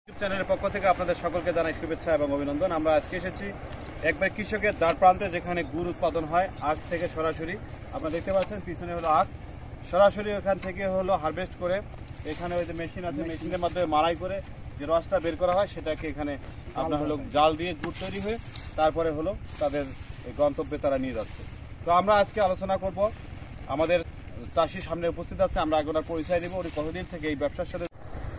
চ্যানেলের পক্ষ থেকে আপনাদের সকলকে জানাই শুভেচ্ছা এবং অভিনন্দন। আমরা আজকে এসেছি একবার কৃষকের দ্বার প্রান্তে, যেখানে গুড় উৎপাদন হয় আখ থেকে সরাসরি। আপনারা দেখতে পাচ্ছেন পিছনে হলো আখ, সরাসরি ওখান থেকে হলো হারভেস্ট করে এখানে ওই যে মেশিন আছে, মেশিনের মাধ্যমে মাড়াই করে যে রসটা বের করা হয় সেটাকে এখানে আপনার হলো জাল দিয়ে গুড় তৈরি হয়ে তারপরে হলো তাদের গন্তব্যে তারা নিয়ে যাচ্ছে। তো আমরা আজকে আলোচনা করব, আমাদের চাষি সামনে উপস্থিত আছে, আমরা আগে ওনার পরিচয় দিব। উনি কতদিন থেকে এই ব্যবসার সাথে?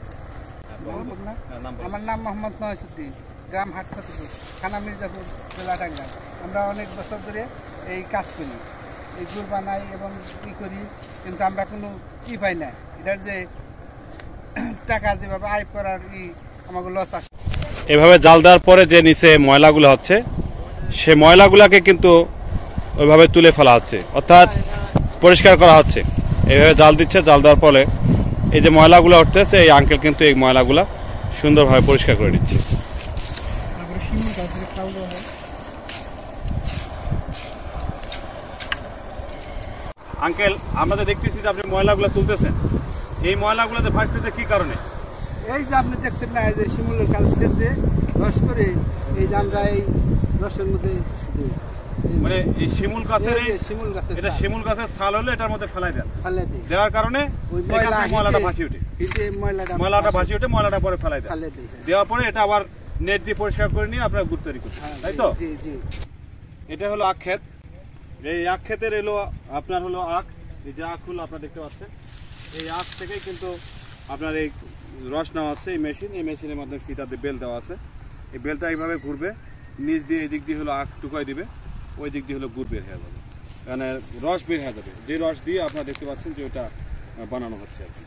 আমার নাম মোহাম্মদ নওয়াজউদ্দিন, গ্রাম হাটখতিপুর, থানা মির্জাপুর, জেলা টাঙ্গাইল। আমরা অনেক বছর ধরে এই কাজ করি, এই গুড় বানাই এবং ই করি, কিন্তু আমরা কোনো পাই না। এটার যে টাকা যেভাবে আয় করার আমাকে লস আসে। এভাবে জাল দেওয়ার পরে যে নিচে ময়লাগুলো হচ্ছে, সে ময়লাগুলোকে কিন্তু ওইভাবে তুলে ফেলা হচ্ছে, অর্থাৎ পরিষ্কার করা হচ্ছে। এইভাবে জাল দিচ্ছে, জাল দেওয়ার পরে এই যে ময়লাগুলো উঠতেছে, এই আঙ্কেল কিন্তু এই ময়লাগুলো সুন্দরভাবে পরিষ্কার করে দিচ্ছে। আঙ্কেল, আমরা তো দেখতেছি যে আপনি ময়লাগুলো তুলতেছেন, এই ময়লাগুলোতে ভাসতেছে কি কারণে? এই যে আপনি দেখছেন না, এই যে শিমুলের কাল শেষে রস করে এই যে আমরা এই রসের মধ্যে মানে এই শিমুল গাছের, শিমুল গাছের এটা শিমুল গাছের ছাল হলে এটার মধ্যে ফেলাই দেন, ফেলে দেওয়ার কারণে ময়লাটা ভাসি ওঠে, ময়লাটা ভাসি ওঠে, ময়লাটা পরে ফেলাই দেন, দেওয়ার পরে এটা আবার নেট দিয়ে পরিষ্কার করে নিয়ে আপনার গুড় তৈরি করছেন, তাই তো? এটা হলো আখ ক্ষেত। এই আখ ক্ষেতের এলো আপনার হলো আখ, এই যে আখ হলো আপনার দেখতে পাচ্ছেন, এই আখ থেকেই কিন্তু আপনার এই রস নেওয়া হচ্ছে। এই মেশিন, এই মেশিনের মাধ্যমে ফিতাতে বেল দেওয়া আছে, এই বেলটা এইভাবে ঘুরবে, নিচ দিয়ে এই দিক দিয়ে হলো আখ টুকাই দিবে, ওই দিক দিয়ে হলো গুড় বের হয়ে যাবে, মানে রস বের হয়ে যাবে, যে রস দিয়ে আপনারা দেখতে পাচ্ছেন যে ওটা বানানো হচ্ছে আর কি।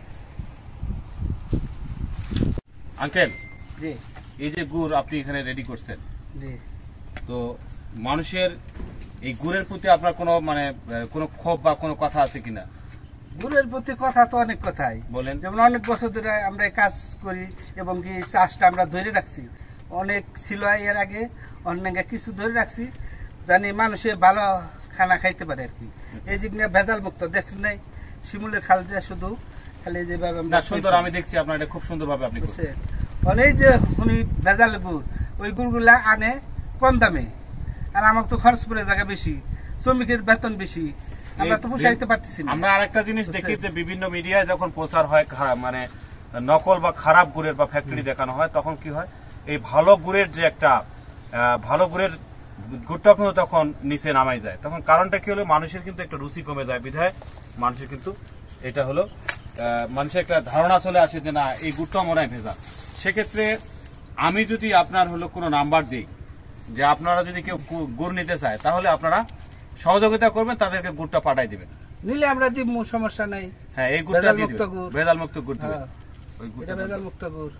আঙ্কেল, এই যে গুড় আপনি এখানে রেডি করছেন, তো মানুষের এই গুড়ের প্রতি আপনার কোনো মানে কোনো ক্ষোভ বা কোনো কথা আছে কিনা? গুড়ের প্রতি কথা তো অনেক কথাই বলেন। যেমন অনেক বছর ধরে আমরা কাজ করি এবং কি চাষটা আমরা ধরে রাখছি, অনেক ছিল এর আগে, অনেক কিছু ধরে রাখছি, জানি মানুষে ভালো খানা খাইতে পারে আর কি। এই যে ভেজাল মুক্ত দেখছেন নাই, শিমুলের খাল দিয়ে শুধু খালি যেভাবে সুন্দর, আমি দেখছি আপনার এটা খুব সুন্দর ভাবে আপনি করছেন। অনেক যে উনি ভেজাল গুড়, ওই গুড়গুলা আনে কম দামে, আর আমাকে তো খরচ পড়ে জায়গা বেশি, শ্রমিকের বেতন বেশি, আমরা তো পোষাইতে পারতেছি না। আমরা আরেকটা জিনিস দেখি যে বিভিন্ন মিডিয়ায় যখন প্রচার হয় মানে নকল বা খারাপ গুড়ের বা ফ্যাক্টরি দেখানো হয়, তখন কি হয়, এই ভালো গুড়ের যে একটা ভালো গুড়ের গুড়টা কিন্তু তখন নিচে নামাই যায়। তখন কারণটা কি হলো, মানুষের কিন্তু একটা রুচি কমে যায়, বিধায় মানুষের কিন্তু এটা হলো মানুষের একটা ধারণা চলে আসে যে না, এই গুড়টা মনে হয় ভেজাল। সেক্ষেত্রে আমি যদি আপনার হলো কোনো নাম্বার দিই যে আপনারা যদি কেউ গুড় নিতে চায়, তাহলে আপনারা সহযোগিতা করবেন, তাদেরকে গুড়টা পাঠাই দিবেন, নিলে আমরা দিব, সমস্যা নাই। হ্যাঁ, এই গুড়টা দিয়ে দিবেন, ভেজাল মুক্ত গুড় দিবেন, ওই গুড়টা ভেজাল মুক্ত গুড়।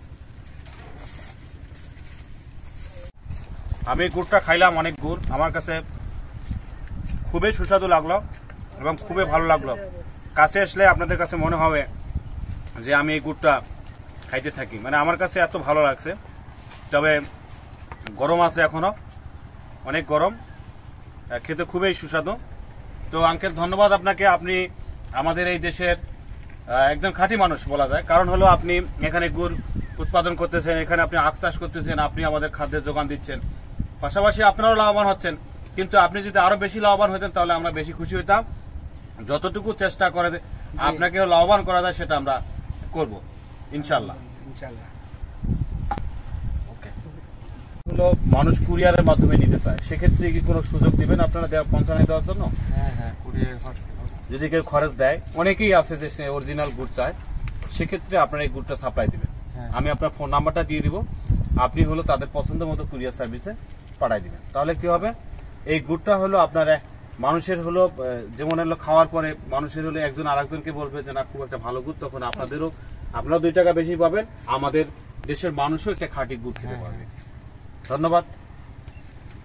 আমি গুড়টা খাইলাম, অনেক গুড়, আমার কাছে খুবই সুস্বাদু লাগলো এবং খুবই ভালো লাগলো। কাছে আসলে আপনাদের কাছে মনে হবে যে আমি এই গুড়টা খাইতে থাকি, মানে আমার কাছে এত ভালো লাগছে। তবে গরম আছে, এখনো অনেক গরম, খেতে খুবই সুস্বাদু। তো আঙ্কেল, ধন্যবাদ আপনাকে, আপনি আমাদের এই দেশের একদম খাঁটি মানুষ বলা যায়, কারণ হলো আপনি এখানে গুড় উৎপাদন করতেছেন, এখানে আপনি আখ চাষ করতেছেন, আপনি আমাদের খাদ্যের যোগান দিচ্ছেন, পাশাপাশি আপনারাও লাভবান হচ্ছেন। কিন্তু আপনি যদি আরো বেশি লাভবান হতেন তাহলে আমরা বেশি খুশি হইতাম। যতটুকু চেষ্টা করে আপনাকে লাভবান করা যায় সেটা আমরা করব ইনশাল্লাহ। হলো মানুষ কুরিয়ারের মাধ্যমে নিতে চায়, সেক্ষেত্রে কি কোনো সুযোগ দিবেন আপনারা পৌঁছানো দেওয়ার জন্য? হ্যাঁ, যদি কেউ খরচ দেয়, অনেকেই আছে যে সে অরিজিনাল গুড় চায়, সেক্ষেত্রে আপনারা এই গুড়টা সাপ্লাই দিবেন। আমি আপনার ফোন নাম্বারটা দিয়ে দিব, আপনি হলো তাদের পছন্দ মতো কুরিয়ার সার্ভিসে পাঠাই দিবেন। তাহলে কি হবে, এই গুড়টা হলো আপনার মানুষের হলো যেমন হলো খাওয়ার পরে মানুষের হলো একজন আরেকজনকে বলবে যে না, খুব একটা ভালো গুড়, তখন আপনারাও 2 টাকা বেশি পাবেন, আমাদের দেশের মানুষও একটা খাঁটি গুড় খেতে পারবে। ধন্যবাদ।